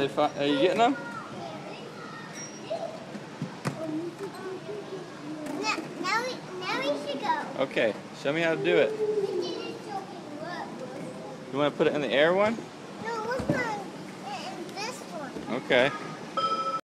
Are you getting them? Now we should go. Okay, show me how to do it. You want to put it in the air one? No, let's put it in this one. Okay.